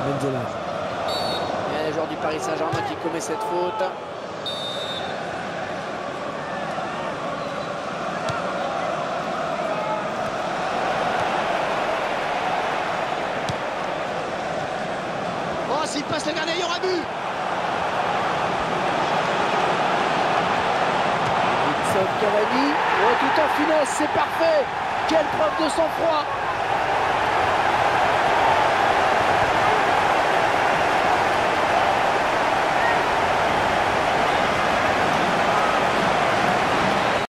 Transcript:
Benzema. Et le joueur du Paris Saint-Germain qui commet cette faute. Oh, s'il passe le gardien, il y aura but. Edson Cavani. Oh, tout en finesse, c'est parfait. Quelle preuve de sang-froid.